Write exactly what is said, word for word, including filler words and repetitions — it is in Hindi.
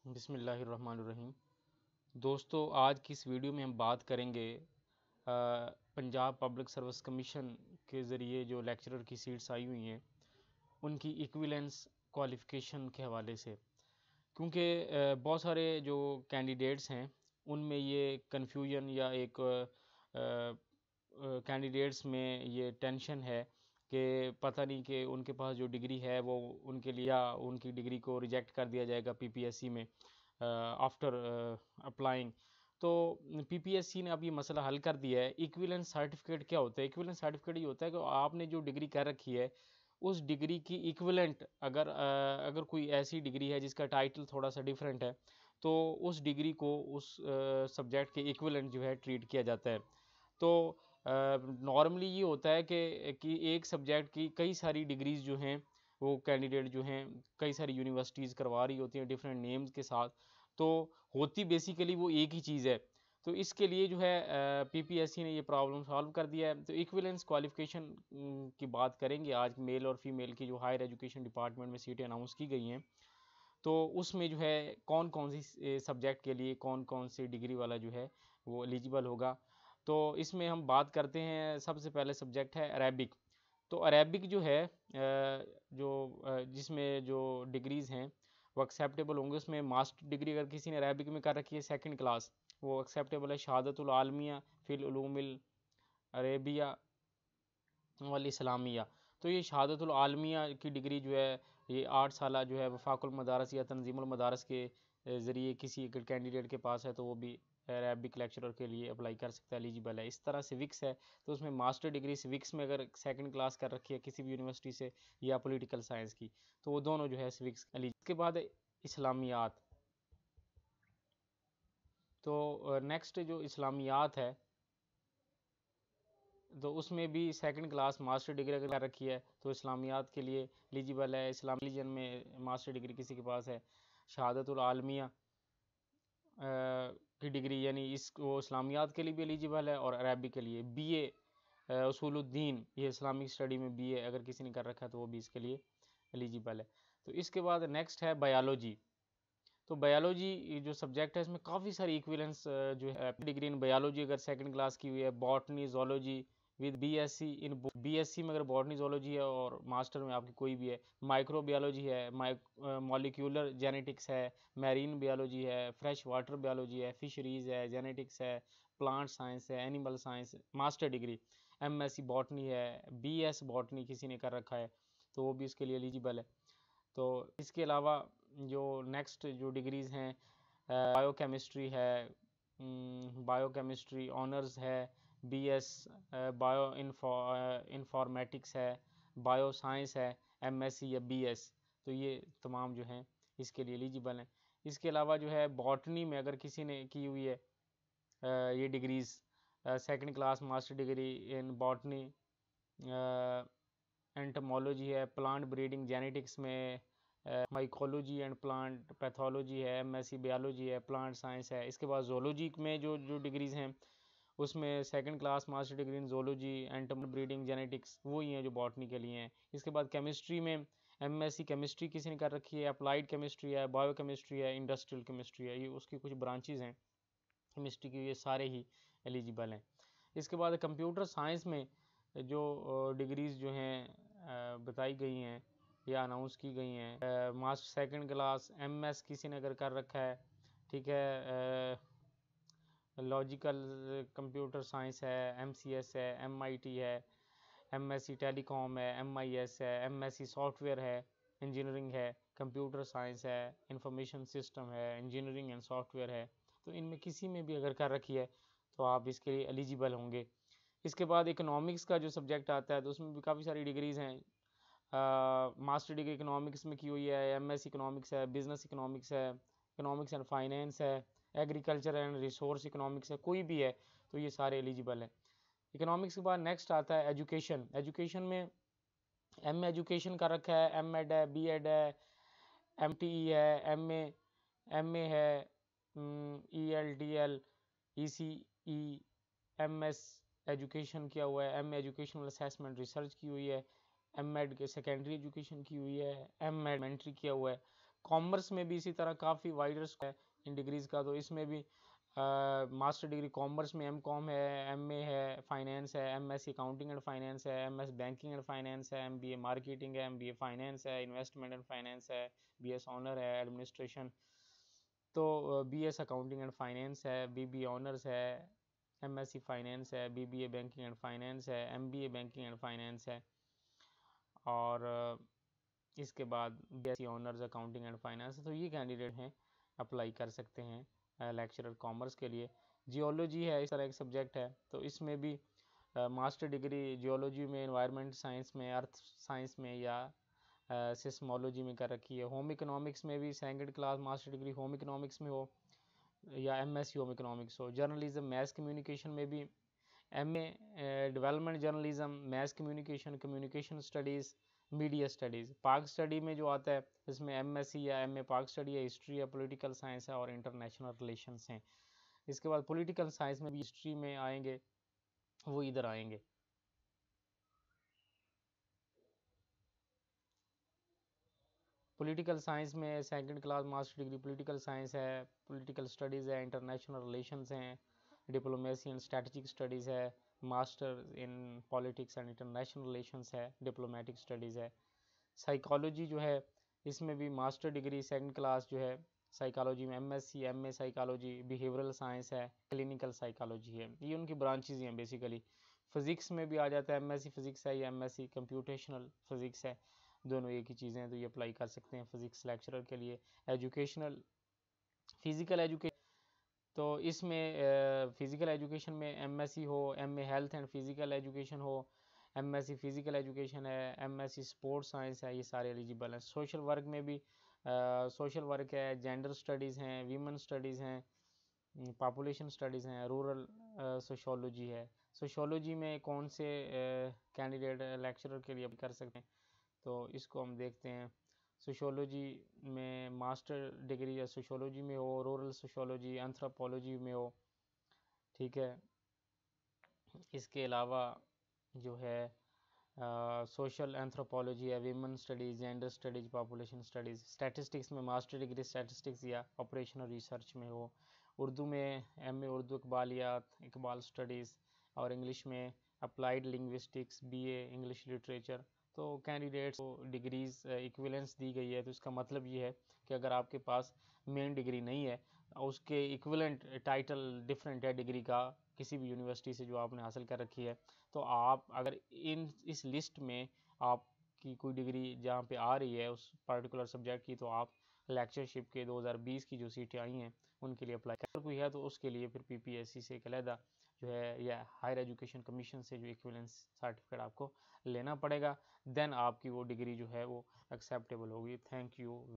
बिस्मिल्लाहिर्रहमानिर्रहीम। दोस्तों, आज की इस वीडियो में हम बात करेंगे अ, पंजाब पब्लिक सर्विस कमीशन के ज़रिए जो लेक्चरर की सीट्स आई हुई हैं उनकी इक्विलेंस क्वालिफ़िकेशन के हवाले से, क्योंकि अ, बहुत सारे जो कैंडिडेट्स हैं उनमें ये कन्फ्यूजन या एक कैंडिडेट्स में ये टेंशन है कि पता नहीं कि उनके पास जो डिग्री है वो उनके लिए या उनकी डिग्री को रिजेक्ट कर दिया जाएगा पीपीएससी में आफ्टर अप्लाइंग। तो पीपीएससी ने अब ये मसला हल कर दिया है। इक्विवेलेंस सर्टिफिकेट क्या होता है? इक्विवेलेंस सर्टिफिकेट ये होता है कि आपने जो डिग्री कर रखी है उस डिग्री की इक्विवेलेंट अगर अ, अगर कोई ऐसी डिग्री है जिसका टाइटल थोड़ा सा डिफरेंट है तो उस डिग्री को उस सब्जेक्ट के इक्विवेलेंट जो है ट्रीट किया जाता है। तो नॉर्मली ये होता है कि कि एक सब्जेक्ट की कई सारी डिग्रीज़ जो हैं वो कैंडिडेट जो हैं कई सारी यूनिवर्सिटीज़ करवा रही होती हैं डिफरेंट नेम्स के साथ, तो होती बेसिकली वो एक ही चीज़ है। तो इसके लिए जो है पीपीएससी ने ये प्रॉब्लम सॉल्व कर दिया है। तो इक्विवेलेंस क्वालिफिकेशन की बात करेंगे आज। मेल और फीमेल की जो हायर एजुकेशन डिपार्टमेंट में सीटें अनाउंस की गई हैं तो उसमें जो है कौन कौन सी सब्जेक्ट के लिए कौन कौन सी डिग्री वाला जो है वो एलिजिबल होगा। तो इसमें हम बात करते हैं, सबसे पहले सब्जेक्ट है अरेबिक। तो अरेबिक जो है जो जिसमें जो डिग्रीज़ हैं वो एक्सेप्टेबल होंगे। उसमें मास्टर डिग्री अगर किसी ने अरेबिक में कर रखी है सेकंड क्लास, वो एक्सेप्टेबल है। शहादतुल आलमिया फिल उलूमिल अरेबिया वल इस्लामिया। तो ये शहादतुल आलमिया की डिग्री जो है ये आठ साल जो है वफाकुल मदारस या तंजीमुल मदारस के ज़रिए किसी कैंडिडेट के पास है तो वो भी अरेबिक लेक्चरर के लिए अप्लाई कर सकता है, एलिजिबल है। इस तरह सिविक्स है तो उसमें मास्टर डिग्री सिविक्स में अगर सेकंड क्लास कर रखी है किसी भी यूनिवर्सिटी से या पॉलिटिकल साइंस की तो वो दोनों जो है सिविक्स एलिजिबल। इसके बाद इस्लामियात। तो नेक्स्ट जो इस्लामियात है तो उसमें भी सेकंड क्लास मास्टर डिग्री अगर कर रखी है तो इस्लामियात के लिए एलिजिबल है। इस्लाम रिलीजन में मास्टर डिग्री किसी के पास है, शहादतुल आलमिया की डिग्री यानी इस वो इस्लामियात के लिए भी एलिजिबल है और अरबी के लिए बी ए उसूलुद्दीन, ये इस्लामिक स्टडी में बी ए अगर किसी ने कर रखा है तो वो भी इसके लिए एलिजिबल है। तो इसके बाद नेक्स्ट है बायोलॉजी। तो बायोलॉजी जो सब्जेक्ट है इसमें काफ़ी सारी इक्विवेलेंस जो है डिग्री इन बायोलॉजी अगर सेकंड क्लास की हुई है, botany zoology with BSc in BSc में अगर बॉटनी जोलॉजी है और मास्टर में आपकी कोई भी है, माइक्रोबायोलॉजी है, मॉलिक्यूलर जेनेटिक्स है, मैरीन बायोलॉजी है, फ्रेश वाटर बायोलॉजी है, फिशरीज़ है, जेनेटिक्स है, प्लांट साइंस है, animal science, master degree MSc botany है, बीएस बॉटनी किसी ने कर रखा है तो वो भी इसके लिए एलिजिबल है। तो इसके अलावा जो नेक्स्ट जो डिग्रीज़ हैं बायोकेमिस्ट्री है, बायोकेमिस्ट्री ऑनर्स है, बीएस बायो इन्फॉर्मेटिक्स है, बायो साइंस है, एमएससी या बीएस, तो ये तमाम जो हैं इसके लिए एलिजिबल हैं। इसके अलावा जो है बॉटनी में अगर किसी ने की हुई है ये degrees second class master degree in botany, entomology है, प्लांट ब्रीडिंग जेनेटिक्स में माइकोलॉजी एंड प्लांट पैथोलॉजी है, एमएससी बायोलॉजी है, प्लांट साइंस है। इसके बाद जोलॉजी में जो जो डिग्रीज़ हैं उसमें second class master degree in zoology एंटम ब्रीडिंग जेनेटिक्स वही हैं जो बॉटनी के लिए हैं। इसके बाद केमिस्ट्री में एमएससी केमिस्ट्री किसी ने कर रखी है, अप्लाइड केमिस्ट्री है, बायो केमिस्ट्री है, इंडस्ट्रियल केमिस्ट्री है, ये उसकी कुछ ब्रांचेज़ हैं केमिस्ट्री की, ये सारे ही एलिजिबल हैं। इसके बाद कंप्यूटर साइंस में जो डिग्रीज़ जो हैं बताई गई हैं या अनाउंस की गई हैं, मास्टर सेकंड क्लास एमएस किसी ने अगर कर रखा है, ठीक है, लॉजिकल कंप्यूटर साइंस है, एमसीएस है, एमआईटी है, एमएससी टेलीकॉम है, एमआईएस है, एमएससी सॉफ्टवेयर है, इंजीनियरिंग है, कंप्यूटर साइंस है, इंफॉर्मेशन सिस्टम है, इंजीनियरिंग एंड सॉफ्टवेयर है। तो इनमें किसी में भी अगर कर रखी है तो आप इसके लिए एलिजिबल होंगे। इसके बाद इकोनॉमिक्स का जो सब्जेक्ट आता है तो उसमें भी काफ़ी सारी डिग्रीज़ हैं। मास्टर डिग्री इकोनॉमिक्स में की हुई है, एमएस इकोनॉमिक्स है, बिजनेस इकोनॉमिक्स है, इकोनॉमिक्स एंड फाइनेंस है, एग्रीकल्चर एंड रिसोर्स इकोनॉमिक्स है, कोई भी है तो ये सारे एलिजिबल हैं। इकोनॉमिक्स के बाद नेक्स्ट आता है एजुकेशन। एजुकेशन में एम एजुकेशन का रखा है, एम एड है, बी एड है, एम टी ई है, एम ए एम ए है, E L D L, E C E, M S education किया हुआ है, एम एजुकेशनल असेसमेंट रिसर्च की हुई है, एम एड के सेकेंडरी एजुकेशन की हुई है, एम एड एलिमेंट्री किया हुआ है। कॉमर्स में भी इसी तरह काफ़ी वाइडर है इन डिग्रीज़ का, तो इसमें भी मास्टर डिग्री कॉमर्स में एम कॉम है, एम ए है फाइनेंस है, M S C accounting and finance है, M S banking and finance है, एम बी ए मार्केटिंग है, एम बी ए फाइनेंस है, इन्वेस्टमेंट एंड फाइनेंस है, बी एस ऑनर है एडमिनिस्ट्रेशन, तो B S accounting and finance है, बी बी ऑनर्स है, एम एस सी फाइनेंस है, B B A banking and finance है, M B A banking and finance है, और इसके बाद B S C honours accounting and finance. तो ये कैंडिडेट हैं अप्लाई कर सकते हैं लेक्चरर कॉमर्स के लिए। जियोलॉजी है, इस तरह एक सब्जेक्ट है, तो इसमें भी मास्टर डिग्री जियोलॉजी में, एनवायरनमेंट साइंस में, अर्थ साइंस में या सिस्मोलॉजी में कर रखी है। होम इकोनॉमिक्स में भी second class master degree home economics में हो या M S C home economics हो। जर्नलिज्म मैथ कम्युनिकेशन में भी M A development journalism, mass communication, communication studies, media studies. Pak study में जो आता है इसमें एम एस सी या एम ए पाक स्टडी है, हिस्ट्री है, पॉलिटिकल साइंस है और इंटरनेशनल रिलेशंस हैं। इसके बाद पॉलिटिकल साइंस में भी हिस्ट्री में आएंगे, वो इधर आएंगे। पॉलिटिकल साइंस में second class master degree political science है, पॉलिटिकल स्टडीज़ है, इंटरनेशनल रिलेशंस हैं, डिप्लोमेसी एंड स्ट्रेटजिक स्टडीज़ है, master in politics and international relations है, डिप्लोमेटिक स्टडीज़ है। साइकोलॉजी जो है इसमें भी मास्टर डिग्री सेकंड क्लास जो है साइकोलॉजी में M S C M A psychology, behavioural science है, क्लिनिकल साइकोलॉजी है, ये उनकी ब्रांचेज हैं बेसिकली। फिज़िक्स में भी आ जाता है, एम एस सी फिज़िक्स है या M S C computational physics है, दोनों एक ही चीज़ें हैं, तो ये अप्लाई कर सकते हैं फिज़िक्स लेक्चरर के लिए। एजुकेशनल फिज़िकल एजुकेशन, तो इसमें फिज़िकल एजुकेशन में एम एस सी हो, M A health and physical education हो, M S C physical education है, M S C sports science है, ये सारे एलिजिबल हैं। सोशल वर्क में भी सोशल वर्क है, जेंडर स्टडीज़ हैं, वीमेन स्टडीज़ हैं, पॉपुलेशन स्टडीज़ हैं, रूरल सोशोलॉजी है। सोशोलॉजी में कौन से कैंडिडेट लेक्चरर के लिए कर सकते हैं, तो इसको हम देखते हैं। सोशोलॉजी में मास्टर डिग्री या सोशोलॉजी में हो, रूरल सोशोलॉजी, एंथ्रोपोलॉजी में हो, ठीक है। इसके अलावा जो है सोशल एंथ्रोपोलॉजी है, women studies, gender studies, population studies. Statistics में मास्टर डिग्री स्टैटिस्टिक्स या ऑपरेशनल रिसर्च में हो। उर्दू में एम ए उर्दू इकबालियात, इकबाल स्टडीज़, और इंग्लिश में applied linguistics, B A English literature. तो कैंडिडेट्स को डिग्रीज़ इक्विवेलेंस दी गई है, तो इसका मतलब ये है कि अगर आपके पास मेन डिग्री नहीं है, उसके इक्विवेलेंट टाइटल डिफरेंट है डिग्री का किसी भी यूनिवर्सिटी से जो आपने हासिल कर रखी है, तो आप अगर इन इस लिस्ट में आपकी कोई डिग्री जहाँ पे आ रही है उस पर्टिकुलर सब्जेक्ट की, तो आप लेक्चरशिप के दो हज़ार बीस की जो सीटें आई हैं उनके लिए अप्लाई कर। कोई है तो उसके लिए फिर पीपीएससी से एक अलहदा जो है या हायर एजुकेशन कमीशन से जो इक्विवेलेंस सर्टिफिकेट आपको लेना पड़ेगा, देन आपकी वो डिग्री जो है वो एक्सेप्टेबल होगी। Thank you.